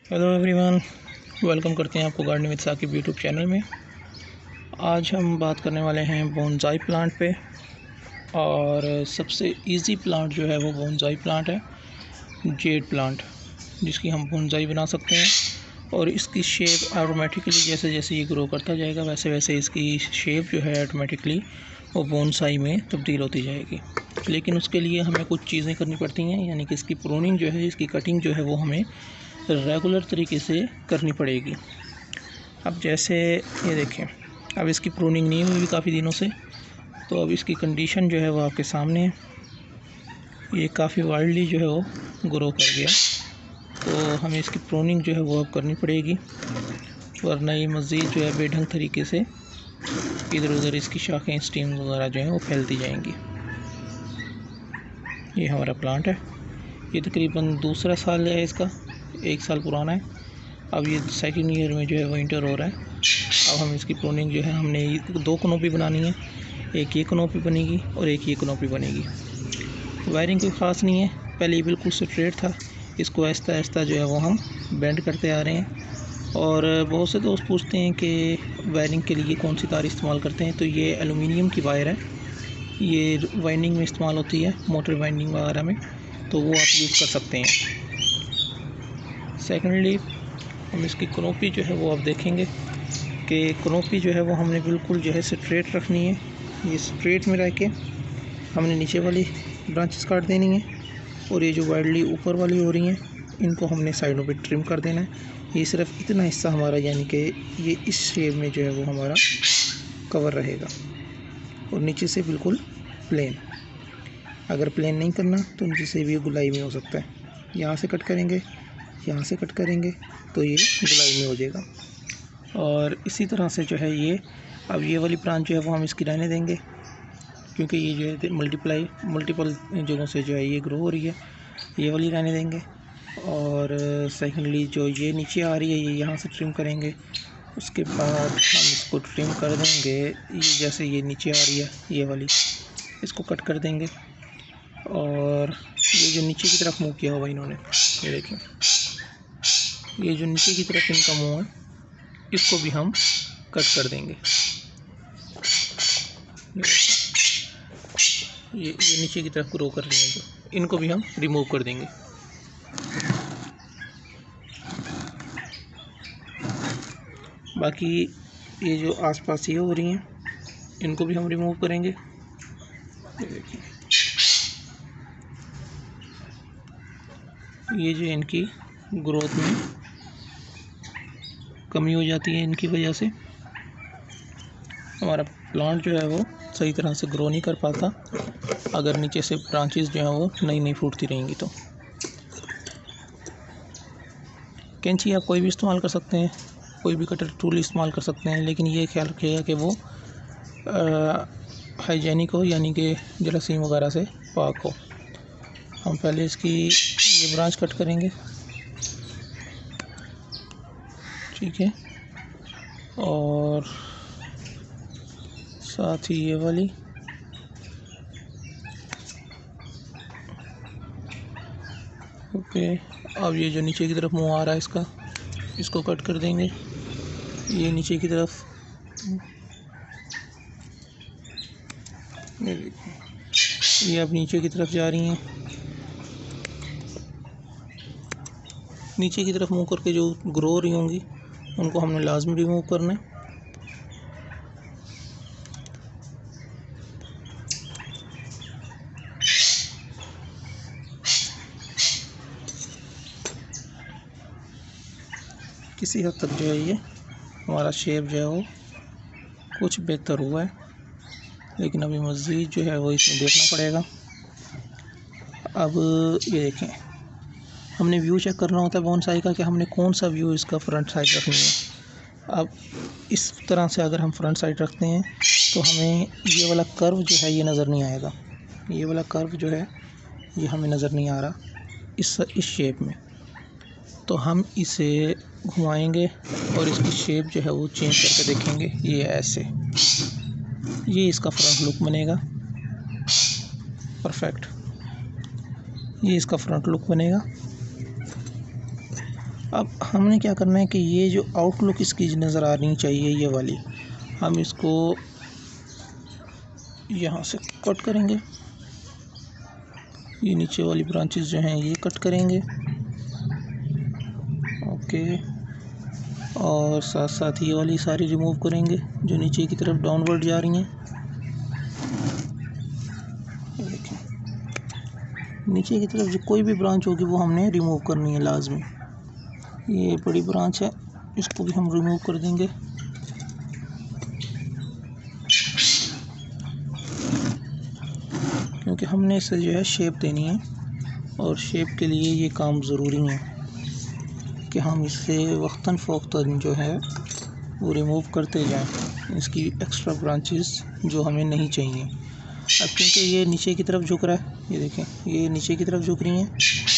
Hello everyone, welcome करते हैं आपको gardening with Saqib YouTube channel में। आज हम बात करने वाले हैं बोनसाई प्लांट पे। और सबसे इजी प्लांट जो है वो बोनसाई प्लांट है, जेड प्लांट, जिसकी हम बोनसाई बना सकते हैं। और इसकी शेप ऑटोमेटिकली जैसे जैसे ये ग्रो करता जाएगा वैसे वैसे इसकी शेप जो है ऑटोमेटिकली वो बोनसाई में तब्दील होती जाएगी। लेकिन उसके लिए हमें कुछ चीज़ें करनी पड़ती हैं, यानी कि इसकी प्रूनिंग जो है, इसकी कटिंग जो है वो हमें रेगुलर तरीके से करनी पड़ेगी। अब जैसे ये देखें, अब इसकी प्रूनिंग नहीं हुई काफ़ी दिनों से, तो अब इसकी कंडीशन जो है वो आपके सामने है। ये काफ़ी वाइल्डली जो है वो ग्रो कर गया, तो हमें इसकी प्रूनिंग जो है वो अब करनी पड़ेगी, वरना ये मज़ीद जो है बेढंग तरीके से इधर उधर इसकी शाखें, स्टीम वगैरह जो है वो फैलती जाएंगी। ये हमारा प्लांट है, ये तकरीबन दूसरा साल है इसका, 1 साल पुराना है। अब ये सेकंड ईयर में जो है वो इंटर हो रहा है। अब हम इसकी प्रूनिंग जो है, हमने 2 कनोपी बनानी है, एक ये कनोपी बनेगी और एक ये कनोपी बनेगी। वायरिंग कोई ख़ास नहीं है, पहले ये बिल्कुल स्ट्रेट था, इसको आहिस्ता आहिस्ता जो है वो हम बेंड करते आ रहे हैं। और बहुत से दोस्त पूछते हैं कि वायरिंग के लिए कौन सी तार इस्तेमाल करते हैं, तो ये एलुमिनियम की वायर है, ये वाइंडिंग में इस्तेमाल होती है, मोटर वाइंडिंग वगैरह में, तो वो आप यूज़ कर सकते हैं। सेकेंडली हम इसकी कनोपी जो है वो आप देखेंगे कि कनोपी जो है वो हमने बिल्कुल जो है स्ट्रेट रखनी है। ये स्ट्रेट में रह के हमने नीचे वाली ब्रांचेस काट देनी है, और ये जो वाइडली ऊपर वाली हो रही हैं इनको हमने साइडों पे ट्रिम कर देना है। ये सिर्फ इतना हिस्सा हमारा, यानी कि ये इस शेप में जो है वो हमारा कवर रहेगा, और नीचे से बिल्कुल प्लेन। अगर प्लेन नहीं करना तो नीचे से भी गुलाई में हो सकता है। यहाँ से कट करेंगे, यहाँ से कट करेंगे तो ये गुलाई में हो जाएगा। और इसी तरह से जो है ये, अब ये वाली ब्रांच जो है वो हम इसकी रहने देंगे, क्योंकि ये जो है मल्टीपल जगहों से जो है ये ग्रो हो रही है, ये वाली रहने देंगे। और सेकेंडली जो ये नीचे आ रही है ये यहाँ से ट्रिम करेंगे। उसके बाद हम इसको ट्रिम कर देंगे, ये जैसे ये नीचे आ रही है ये वाली, इसको कट कर देंगे। और ये जो नीचे की तरफ मूव किया हुआ इन्होंने, ये देखिए, ये जो नीचे की तरफ इनका मुंह है, इसको भी हम कट कर देंगे। ये नीचे की तरफ ग्रो कर रही हैं जो, इनको भी हम रिमूव कर देंगे। बाकी ये जो आसपास ये हो रही हैं इनको भी हम रिमूव करेंगे। ये देखिए, ये जो इनकी ग्रोथ में कमी हो जाती है, इनकी वजह से हमारा प्लांट जो है वो सही तरह से ग्रो नहीं कर पाता, अगर नीचे से ब्रांचेस जो हैं वो नई नई फूटती रहेंगी। तो कैंची आप कोई भी इस्तेमाल कर सकते हैं, कोई भी कटर टूल इस्तेमाल कर सकते हैं, लेकिन ये ख्याल रखिएगा कि वो हाइजेनिक हो, यानी कि जरासीम वगैरह से पाक हो। हम पहले इसकी ये ब्रांच कट करेंगे, ठीक है, और साथ ही ये वाली, ओके। अब ये जो नीचे की तरफ मुंह आ रहा है इसका, इसको कट कर देंगे। ये नीचे की तरफ, ये अब नीचे की तरफ जा रही हैं, नीचे की तरफ मुंह करके जो ग्रो हो रही होंगी उनको हमने लाजमी रिमूव करना है। किसी हद तक जो है ये हमारा शेप जो है वो कुछ बेहतर हुआ है, लेकिन अभी मज़ीद जो है वो इसमें देखना पड़ेगा। अब ये देखें, हमने व्यू चेक करना होता है बोनसाई का कि हमने कौन सा व्यू इसका फ्रंट साइड रखनी है। अब इस तरह से अगर हम फ्रंट साइड रखते हैं तो हमें ये वाला कर्व जो है ये नज़र नहीं आएगा, ये वाला कर्व जो है ये हमें नज़र नहीं आ रहा इस शेप में। तो हम इसे घुमाएंगे और इसकी शेप जो है वो चेंज करके देखेंगे। ये ऐसे, ये इसका फ्रंट लुक बनेगा, परफेक्ट, ये इसका फ्रंट लुक बनेगा। अब हमने क्या करना है कि ये जो आउटलुक इसकी नज़र आनी चाहिए, ये वाली, हम इसको यहाँ से कट करेंगे। ये नीचे वाली ब्रांचेस जो हैं ये कट करेंगे, ओके। और साथ साथ ये वाली सारी रिमूव करेंगे जो नीचे की तरफ डाउनवर्ड जा रही हैं। देखिए नीचे की तरफ जो कोई भी ब्रांच होगी वो हमने रिमूव करनी है लाजमी। ये बड़ी ब्रांच है, इसको भी हम रिमूव कर देंगे। क्योंकि हमने इसे जो है शेप देनी है, और शेप के लिए ये काम ज़रूरी है कि हम इससे वक्तन फ़ौक़तन जो है वो रिमूव करते जाएं इसकी एक्स्ट्रा ब्रांचेस जो हमें नहीं चाहिए। अब क्योंकि ये नीचे की तरफ झुक रहा है, ये देखें ये नीचे की तरफ झुक रही हैं,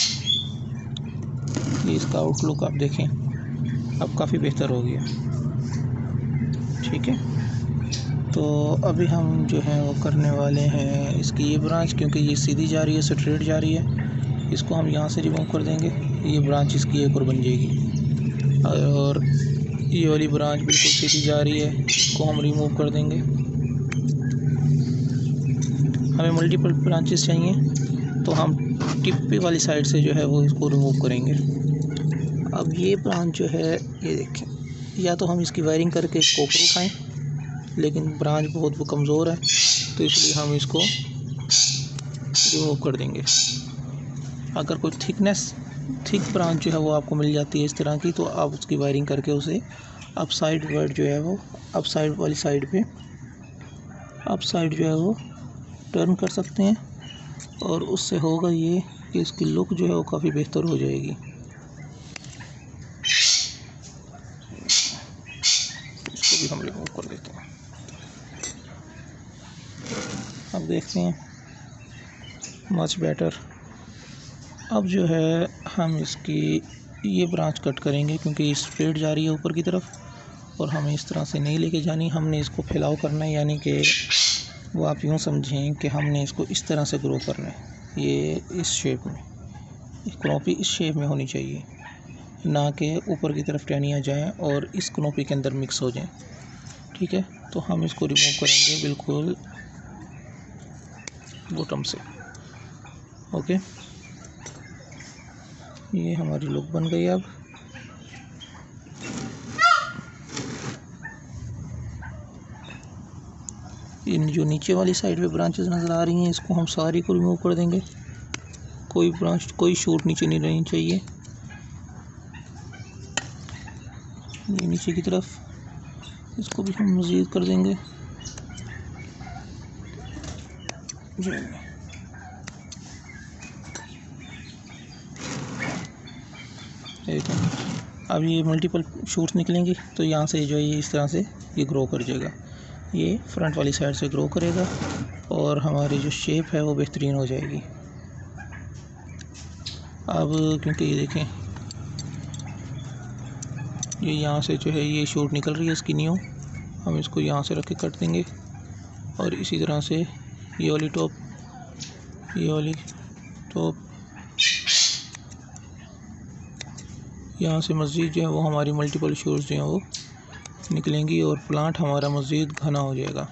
ये इसका आउटलुक आप देखें अब काफ़ी बेहतर हो गया। ठीक है, तो अभी हम जो है वो करने वाले हैं इसकी ये ब्रांच, क्योंकि ये सीधी जा रही है, स्ट्रेट जा रही है, इसको हम यहाँ से रिमूव कर देंगे। ये ब्रांच इसकी एक और बन जाएगी। और ये वाली ब्रांच बिल्कुल सीधी जा रही है, इसको हम रिमूव कर देंगे। हमें मल्टीपल ब्रांचेस चाहिए तो हम टिप वाली साइड से जो है वो इसको रिमूव करेंगे। अब ये ब्रांच जो है ये देखें, या तो हम इसकी वायरिंग करके इसको ऊपर उठाएँ, लेकिन ब्रांच बहुत वो कमज़ोर है तो इसलिए हम इसको रिमूव कर देंगे। अगर कोई थिक ब्रांच जो है वो आपको मिल जाती है इस तरह की, तो आप उसकी वायरिंग करके उसे अप साइड वर्ड जो है वो अप साइड वाली साइड पे अप साइड जो है वो टर्न कर सकते हैं, और उससे होगा ये कि इसकी लुक जो है वो काफ़ी बेहतर हो जाएगी। इसको भी हम रिमूव कर देते हैं। अब देखते हैं मच बेटर। अब जो है हम इसकी ये ब्रांच कट करेंगे, क्योंकि ये स्ट्रेट जा रही है ऊपर की तरफ और हमें इस तरह से नहीं लेके जानी। हमने इसको फैलाव करना है, यानी कि वो आप यूँ समझें कि हमने इसको इस तरह से ग्रो करना है। ये इस शेप में, कनोपी इस शेप में होनी चाहिए, ना कि ऊपर की तरफ टहनियाँ जाएँ और इस कनोपी के अंदर मिक्स हो जाएँ। ठीक है, तो हम इसको रिमूव करेंगे बिल्कुल बॉटम से। ओके, ये हमारी लुक बन गई। अब इन जो नीचे वाली साइड पे ब्रांचेस नज़र आ रही हैं इसको हम सारी को रिमूव कर देंगे। कोई ब्रांच, कोई शूट नीचे नहीं रहनी चाहिए। ये नीचे की तरफ इसको भी हम मज़ीद कर देंगे। अब ये मल्टीपल शूट्स निकलेंगी तो यहाँ से जो है ये इस तरह से ये ग्रो कर जाएगा। ये फ्रंट वाली साइड से ग्रो करेगा और हमारी जो शेप है वो बेहतरीन हो जाएगी। अब क्योंकि ये देखें ये यहाँ से जो है ये शूट निकल रही है इसकी न्यू, हम इसको यहाँ से रख के काट देंगे। और इसी तरह से ये वाली टॉप, ये वाली टॉप, यहाँ से मज़ीद जो है वो हमारी मल्टीपल शूट्स जो हैं वो निकलेंगी और प्लांट हमारा मज़ीद घना हो जाएगा।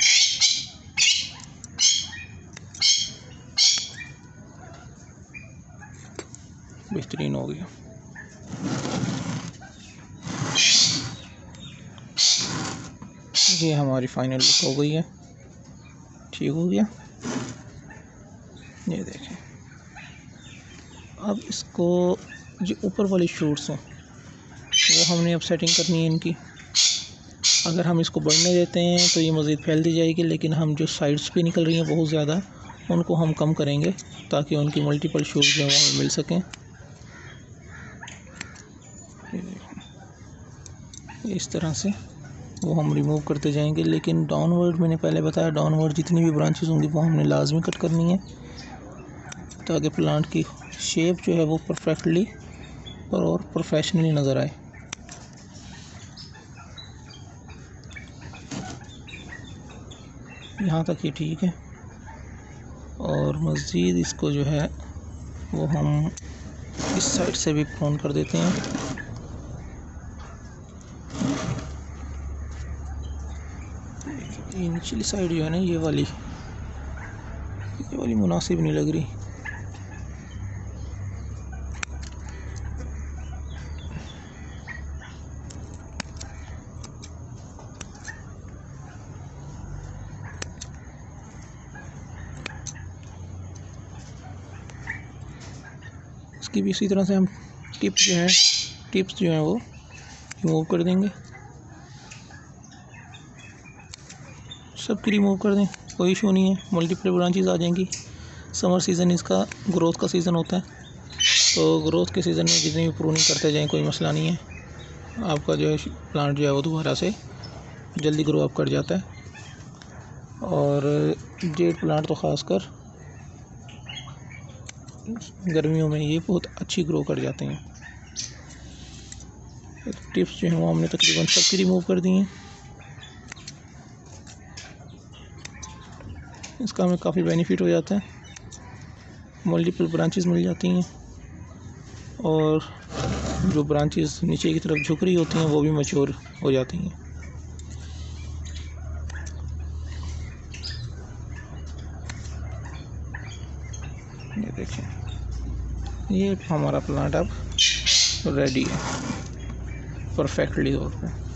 बेहतरीन हो गया। ये हमारी फाइनल लुक हो गई है। ठीक हो गया, ये देखें। अब इसको जो ऊपर वाली शूट्स हैं वो हमने अब सेटिंग करनी है इनकी। अगर हम इसको बढ़ने देते हैं तो ये मज़ीद फैलती जाएगी, लेकिन हम जो साइड्स पे निकल रही हैं बहुत ज़्यादा उनको हम कम करेंगे ताकि उनकी मल्टीपल शूट्स जो हैं वो हमें मिल सकें। इस तरह से वो हम रिमूव करते जाएंगे, लेकिन डाउनवर्ड मैंने पहले बताया डाउनवर्ड जितनी भी ब्रांचेस होंगी वो हमने लाजमी कट करनी है ताकि प्लांट की शेप जो है वो परफेक्टली और प्रोफेशनली नज़र आए। यहाँ तक ये ठीक है, और मज़ीद इसको जो है वो हम इस साइड से भी प्रोन कर देते हैं। ये निचली साइड जो है ना, ये वाली मुनासिब नहीं लग रही। इसकी भी इसी तरह से हम टिप्स जो हैं वो रिमूव कर देंगे। सब की रिमूव कर दें, कोई इशू नहीं है। मल्टीपल ब्रांचेस आ जाएंगी। समर सीज़न इसका ग्रोथ का सीज़न होता है, तो ग्रोथ के सीज़न में जितनी भी प्रूनिंग करते जाएं कोई मसला नहीं है। आपका जो है प्लांट जो है वो दोबारा से जल्दी ग्रो अप कर जाता है। और जेड प्लांट तो ख़ासकर गर्मियों में ये बहुत अच्छी ग्रो कर जाते हैं। टिप्स जो हैं वो हमने तकरीबन सबकी रिमूव कर दी हैं। इसका हमें काफ़ी बेनिफिट हो जाता है, मल्टीपल ब्रांचेस मिल जाती हैं और जो ब्रांचेस नीचे की तरफ झुक रही होती हैं वो भी मैच्योर हो जाती हैं। ये देखें, ये हमारा प्लांट अब रेडी है परफेक्टली तौर पे।